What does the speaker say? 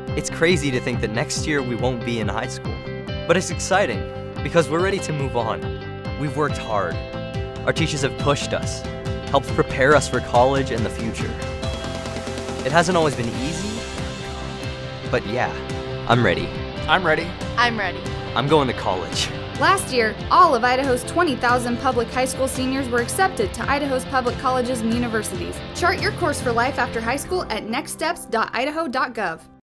It's crazy to think that next year we won't be in high school. But it's exciting, because we're ready to move on. We've worked hard. Our teachers have pushed us, helped prepare us for college and the future. It hasn't always been easy, but yeah, I'm ready. I'm ready. I'm ready. I'm going to college. Last year, all of Idaho's 20,000 public high school seniors were accepted to Idaho's public colleges and universities. Chart your course for life after high school at nextsteps.idaho.gov.